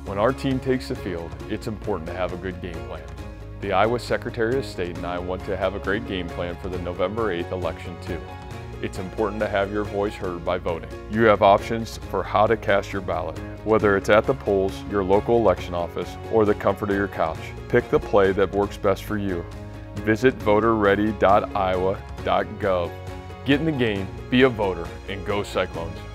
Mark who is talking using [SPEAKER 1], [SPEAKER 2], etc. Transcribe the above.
[SPEAKER 1] When our team takes the field, it's important to have a good game plan. The Iowa Secretary of State and I want to have a great game plan for the November 8th election too. It's important to have your voice heard by voting. You have options for how to cast your ballot, whether it's at the polls, your local election office, or the comfort of your couch. Pick the play that works best for you. Visit voterready.iowa.gov. Get in the game, be a voter, and go Cyclones.